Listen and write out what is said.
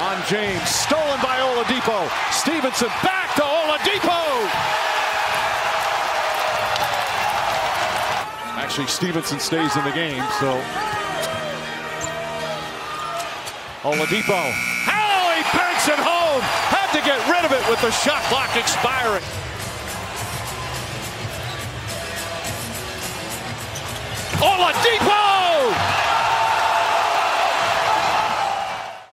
on James, stolen by Oladipo. Stevenson back to Oladipo. Actually, Stevenson stays in the game, so Oladipo. How he banks it home. Had to get rid of it with the shot clock expiring.